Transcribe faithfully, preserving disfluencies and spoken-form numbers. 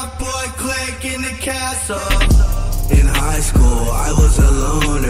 boy click in the castle. In high school, I was a loner.